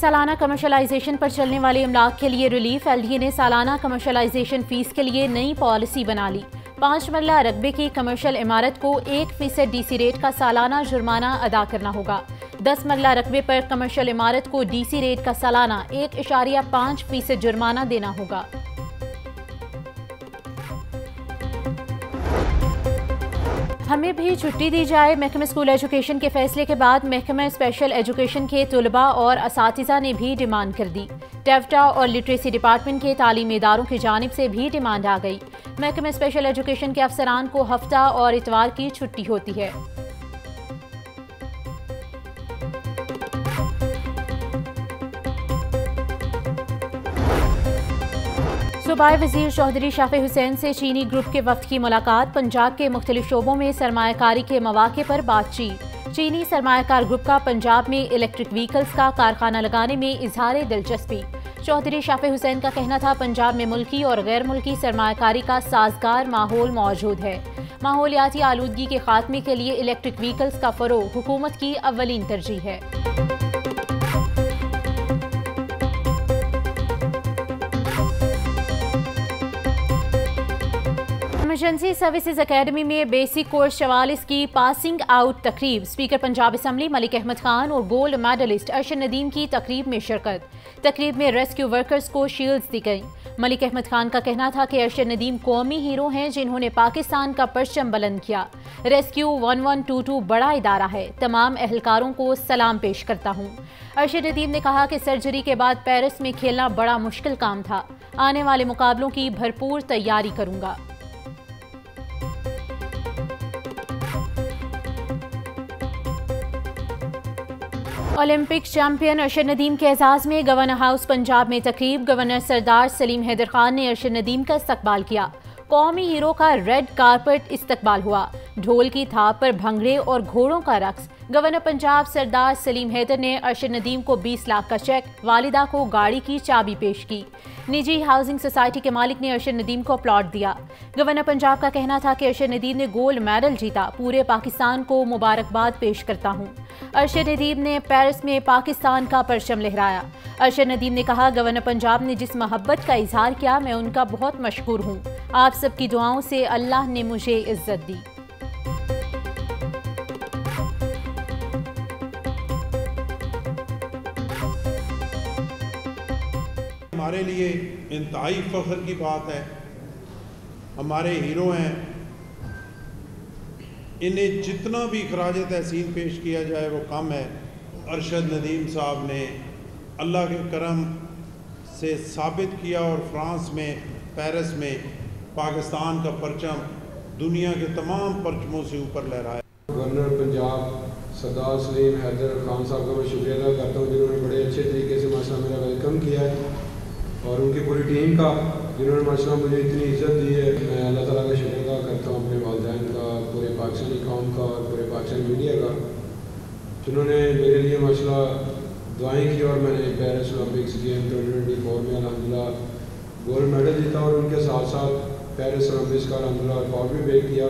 सालाना कमर्शलाइजेशन पर चलने वाले इमलाक के लिए रिलीफ। एलडीए ने सालाना कमर्शलाइजेशन फीस के लिए नई पॉलिसी बना ली। 5 मरला रकबे की कमर्शियल इमारत को 1% डीसी रेट का सालाना जुर्माना अदा करना होगा। 10 मरला रकबे पर कमर्शियल इमारत को डीसी रेट का सालाना 1.5% जुर्माना देना होगा। हमें भी छुट्टी दी जाए। महकमा स्कूल एजुकेशन के फैसले के बाद महकमा स्पेशल एजुकेशन के तुलबा और असातिज़ा ने भी डिमांड कर दी। टेफ्टा और लिटरेसी डिपार्टमेंट के तालीमी इदारों की जानिब से भी डिमांड आ गई। महकमा स्पेशल एजुकेशन के अफसरान को हफ्ता और इतवार की छुट्टी होती है। सूबाई वज़ीर चौधरी शाफी हुसैन से चीनी ग्रुप के वफ्द की मुलाकात। पंजाब के मुख्तलिफ शोबों में सरमायाकारी के मौके पर बातचीत। चीनी सरमायाकार ग्रुप का पंजाब में इलेक्ट्रिक व्हीकल्स का कारखाना लगाने में इजहार दिलचस्पी। चौधरी शाफी हुसैन का कहना था, पंजाब में मुल्की और गैर मुल्की सरमायाकारी का साजगार माहौल मौजूद है। माहौलियाती आलूदगी के खात्मे के लिए इलेक्ट्रिक व्हीकल्स का फरोग हुकूमत की अव्वलीन तरजीह है। इमरजेंसी सर्विसेज एकेडमी में बेसिक कोर्स 44 की पासिंग आउट तकरीब। स्पीकर पंजाब असम्बली मलिक अहमद खान और गोल्ड मेडलिस्ट अरशद नदीम की तकरीब में शिरकत। तकरीब में रेस्क्यू वर्कर्स को शील्ड्स दी गई। मलिक अहमद खान का कहना था कि अरशद नदीम कौमी हीरो हैं जिन्होंने पाकिस्तान का परचम बुलंद किया। रेस्क्यू 1122 बड़ा इदारा है, तमाम एहलकारों को सलाम पेश करता हूँ। अरशद नदीम ने कहा कि सर्जरी के बाद पेरिस में खेलना बड़ा मुश्किल काम था। आने वाले मुकाबलों की भरपूर तैयारी करूँगा। ओलंपिक चैंपियन अरशद नदीम के एजाज में गवर्नर हाउस पंजाब में तकरीब। गवर्नर सरदार सलीम हैदर खान ने अरशद नदीम का इस्तकबाल किया। कौमी हीरो का रेड कारपेट इस्तकबाल हुआ। ढोल की थाप पर भंगड़े और घोड़ों का रक्स। गवर्नर पंजाब सरदार सलीम हैदर ने अरशद नदीम को 20 लाख का चेक, वालिदा को गाड़ी की चाबी पेश की। निजी हाउसिंग सोसाइटी के मालिक ने अरशद नदीम को प्लॉट दिया। गवर्नर पंजाब का कहना था कि अरशद नदीम ने गोल्ड मेडल जीता, पूरे पाकिस्तान को मुबारकबाद पेश करता हूँ। अरशद नदीम ने पेरिस में पाकिस्तान का परचम लहराया। अरशद नदीम ने कहा, गवर्नर पंजाब ने जिस मोहब्बत का इजहार किया, मैं उनका बहुत मशकूर हूँ। आप सबकी दुआओं से अल्लाह ने मुझे इज्जत दी। हमारे लिए इंतहाई फख्र की बात है। हमारे हीरो हैं, इन्हें जितना भी खराज तहसीन पेश किया जाए वो कम है। अरशद नदीम साहब ने अल्लाह के करम से साबित किया और फ्रांस में, पेरिस में पाकिस्तान का परचम दुनिया के तमाम परचमों से ऊपर लहराया। गवर्नर पंजाब सरदार सलीम हैदर खान साहब का मैं शुक्रिया अदा करता हूँ, जिन्होंने बड़े अच्छे तरीके से माशाल्लाह मेरा वेलकम किया है, और उनकी पूरी टीम का जिन्होंने माशाल्लाह मुझे इतनी इज्जत दी है। मैं अल्लाह ताला का शुक्र अदा करता हूँ, अपने वालिदैन का, पूरे पाकिस्तानी कौम का और पूरे पाकिस्तानी मीडिया का, जिन्होंने मेरे लिए माशाल्लाह दुआएं की। और मैंने पेरिस ओलंपिक्स गेम 2024 में अल्हम्दुलिल्लाह गोल्ड मेडल जीता, और उनके साथ साथ पेरिस ओलंपिक्स का अल्हम्दुलिल्लाह रिकॉर्ड भी ब्रेक किया।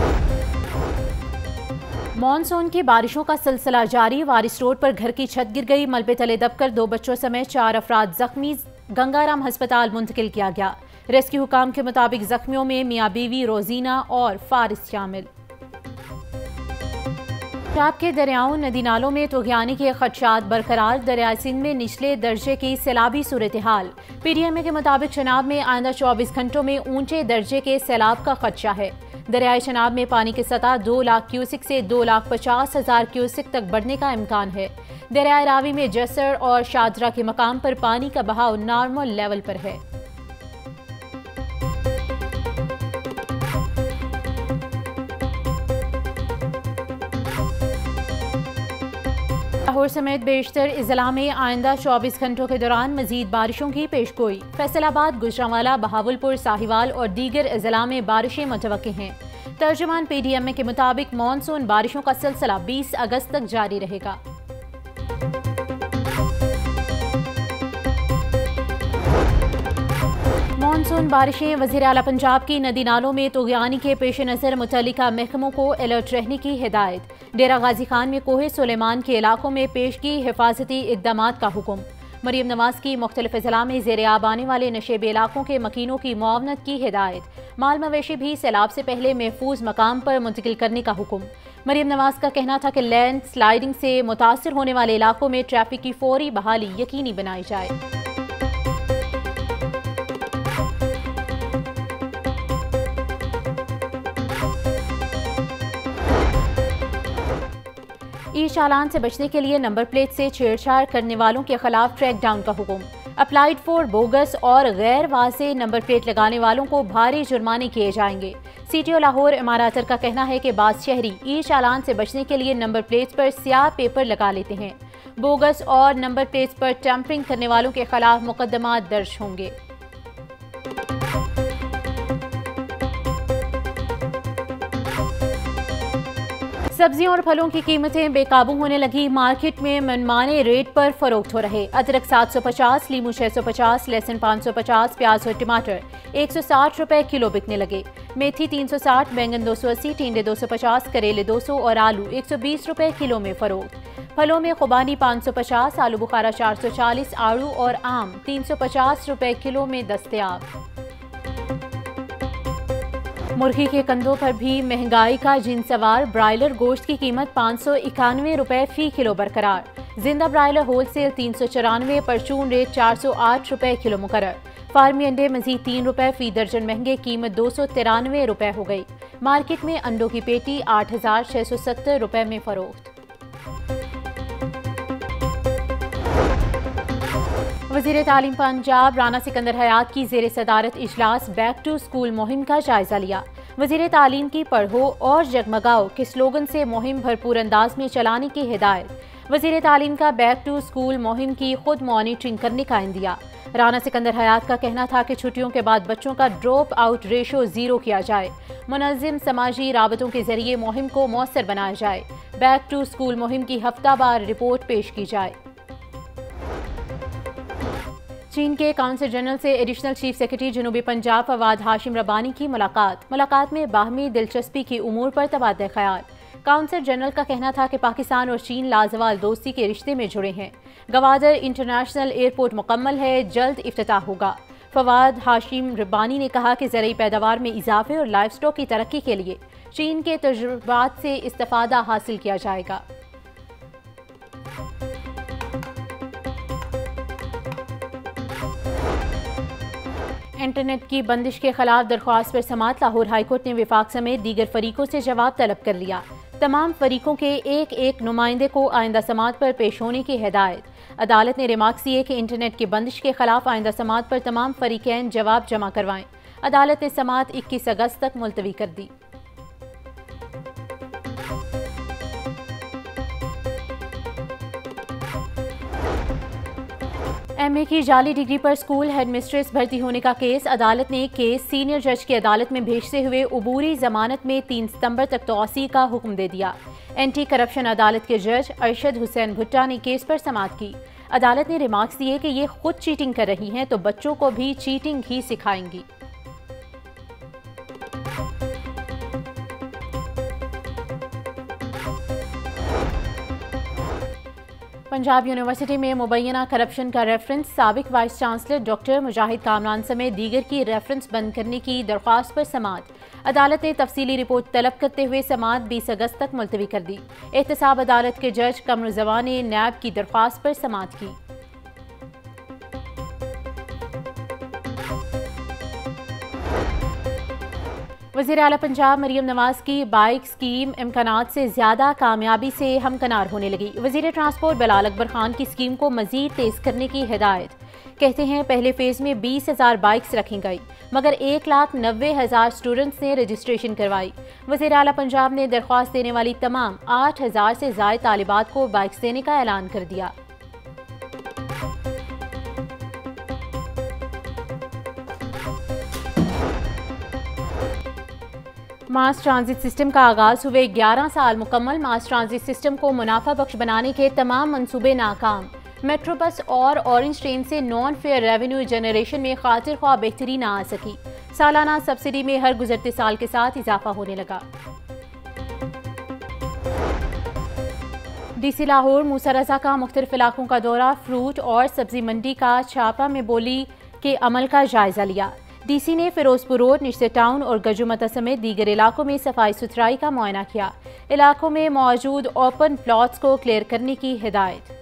मॉनसून की बारिशों का सिलसिला जारी। वारिस रोड पर घर की छत गिर गई। मलबे तले दबकर 2 बच्चों समेत 4 अफराद जख्मी। गंगाराम अस्पताल मुंतकिल किया गया। रेस्क्यू हुकाम के मुताबिक जख्मियों में मियाँ बीवी रोजीना और फारिस शामिल। पंजाब के दरियाओं नदी नालों में तुगयानी के खदशात बरकरार। दरियाई सिंध में निचले दर्जे की सैलाबी सूरत हाल। पीडीएमए के मुताबिक चनाब में आइंदा 24 घंटों में ऊंचे दर्जे के सैलाब का खदशा है। दरियाई चनाब में पानी की सतह 2 लाख क्यूसिक से 2,50,000 क्यूसिक तक बढ़ने का इम्कान है। दरियाई रावी में जसर और शादरा के मकाम पर पानी का बहाव नॉर्मल लेवल पर है। लाहौर समेत बेशतर इजला में आइंदा 24 घंटों के दौरान मजीद बारिशों की पेशगोई। फैसलाबाद, गुजरांवाला, बहावलपुर, साहिवाल और दीगर इजला में बारिशें मुतवक्किल हैं। तर्जुमान पीडीएमए के मुताबिक मानसून बारिशों का सिलसिला 20 अगस्त तक जारी रहेगा। मानसून बारिशें। वज़ीर आला पंजाब की नदी नालों में तुगयानी के पेश नज़र मुतल्लिका महकमों को अलर्ट रहने की हिदायत। डेरा गाजी खान में कोहे सुलेमान के इलाकों में पेशगी हिफाजती इक़दामात का हुक्म। मरीम नवाज की मुख्तलिफ अजला में ज़ेर आब आने वाले नशेबी इलाकों के मकीनों की मुआवनत की हिदायत। माल मवेशी भी सैलाब से पहले महफूज मकाम पर मुंतकिल करने का हुक्म। मरीम नवाज का कहना था कि लैंड स्लाइडिंग से मुतासर होने वाले इलाकों में ट्रैफिक की फौरी बहाली यकीनी बनाई जाए। ई चालान से बचने के लिए नंबर प्लेट से छेड़छाड़ करने वालों के खिलाफ ट्रैक डाउन का हुक्म। अप्लाइड फॉर बोगस और गैर वाज़ेह नंबर प्लेट लगाने वालों को भारी जुर्माने किए जाएंगे। सीटीओ लाहौर इमारातर का कहना है कि बाज़ शहरी ई चालान से बचने के लिए नंबर प्लेट्स पर स्याह पेपर लगा लेते हैं। बोगस और नंबर प्लेट्स पर टैंपरिंग करने वालों के खिलाफ मुकदमा दर्ज होंगे। सब्जियों और फलों की कीमतें बेकाबू होने लगी। मार्केट में मनमाने रेट पर फरोख्त हो रहे। अदरक 750, लीमू 650, लहसुन 550, प्याज और टमाटर 160 रुपए किलो बिकने लगे। मेथी 360, बैंगन 280, टिंडे 250, करेले 200 और आलू 120 रुपए किलो में फरोख्त। फलों में खुबानी 550, आलू बुखारा 440, आड़ू और आम 350 रुपए किलो में दस्तयाब। मुर्गी के कंधों पर भी महंगाई का जिन सवार। ब्रायलर गोश्त की कीमत 591 रुपए फी किलो बरकरार। जिंदा ब्रायलर होलसेल 394, परचून रेट 408 रुपए किलो मुकर्रर। फार्मी अंडे मजीद 3 रुपए फी दर्जन महंगे, कीमत 293 रुपए हो गई। मार्केट में अंडों की पेटी 8670 रुपए में फरोख्त। वज़ीर तालीम पंजाब राना सिकंदर हयात की ज़ेर सदारत इजलास बैक टू स्कूल मुहिम का जायजा लिया। वज़ीर तालीम की पढ़ो और जगमगाओ के स्लोगन से मुहिम भरपूर अंदाज में चलाने की हिदायत। वज़ीर तालीम का बैक टू स्कूल मुहिम की खुद मॉनिटरिंग करने का इंदिया। राना सिकंदर हयात का कहना था कि छुट्टियों के बाद बच्चों का ड्रॉप आउट रेशो 0 किया जाए। मुनज़्ज़म समाजी राबतों के जरिए मुहिम को मौसर बनाया जाए। बैक टू स्कूल मुहिम की हफ्तावार रिपोर्ट पेश की जाए। चीन के काउंसिल जनरल से एडिशनल चीफ सेक्रेटरी जनूबी पंजाब फवाद हाशिम रब्बानी की मुलाकात में बाहमी दिलचस्पी की उमूर पर तबादला ख्याल। काउंसिल जनरल का कहना था कि पाकिस्तान और चीन लाजवाल दोस्ती के रिश्ते में जुड़े हैं। गवादर इंटरनेशनल एयरपोर्ट मुकम्मल है, जल्द इफ्तिताह होगा। फवाद हाशिम रब्बानी ने कहा कि ज़रूरी पैदावार में इजाफे और लाइफ स्टॉक की तरक्की के लिए चीन के तजुर्बात से इस्तिफादा हासिल किया जाएगा। इंटरनेट की बंदिश के खिलाफ दरख्वास्त पर समाअत लाहौर हाईकोर्ट ने विफाक समेत दीगर फरीकों से जवाब तलब कर लिया। तमाम फरीकों के एक एक नुमाइंदे को आइंदा समाअत पर पेश होने की हिदायत। अदालत ने रिमार्क्स दिए कि इंटरनेट की बंदिश के खिलाफ आइंदा समाअत पर तमाम फरीकैन जवाब जमा करवाएं। अदालत ने समाअत 21 अगस्त तक मुलतवी कर दी। एमए की जाली डिग्री पर स्कूल हेडमिस्ट्रेस भर्ती होने का केस। अदालत ने केस सीनियर जज की अदालत में भेजते हुए उबूरी जमानत में 3 सितंबर तक तौसी का हुक्म दे दिया। एंटी करप्शन अदालत के जज अरशद हुसैन भुट्टा ने केस पर समाअत की। अदालत ने रिमार्क्स दिए कि ये खुद चीटिंग कर रही हैं तो बच्चों को भी चीटिंग ही सिखाएंगी। पंजाब यूनिवर्सिटी में मुबैना करप्शन का रेफरेंस। साबिक vice chancellor doctor Mujahid Kamran समेत दीगर की रेफरेंस बंद करने की दरख्वास्त पर समाअत। अदालत ने तफसीली रिपोर्ट तलब करते हुए समाअत 20 अगस्त तक मुलतवी कर दी। एहतसाब अदालत के जज कमरुज़्ज़मान ने नैब की दरख्वास्त पर समाअत की। वज़ीर आला पंजाब मरीम नवाज की बाइक स्कीम इम्कानात से ज़्यादा कामयाबी से हमकनार होने लगी। वज़ीर ट्रांसपोर्ट बिलाल अकबर खान की स्कीम को मज़ीद तेज़ करने की हिदायत। कहते हैं पहले फेज़ में 20,000 बाइक्स रखी गई, मगर 1,90,000 स्टूडेंट्स ने रजिस्ट्रेशन करवाई। वज़ीर आला पंजाब ने दरख्वास्त देने वाली तमाम 8,000 से ज़ायद तालिबात को बाइक्स देने का ऐलान कर दिया। मास ट्रांजिट सिस्टम का आगाज हुए 11 साल मुकम्मल। मास ट्रांजिट सिस्टम को मुनाफा बख्श बनाने के तमाम मंसूबे नाकाम। मेट्रो बस और ऑरेंज ट्रेन से नॉन फेयर रेवेन्यू जनरेशन में खातिर ख्वाह बेहतरी ना आ सकी। सालाना सब्सिडी में हर गुजरते साल के साथ इजाफा होने लगा। DC लाहौर मूसा रजा का मुख्तलिफ इलाकों का दौरा, फ्रूट और सब्जी मंडी का छापा में बोली के अमल का जायजा लिया। DC ने फिरोजपुर रोड, निश्ते टाउन और गजुमता समेत दीगर इलाकों में सफाई सुथराई का मुआयना किया। इलाकों में मौजूद ओपन प्लॉट्स को क्लियर करने की हिदायत।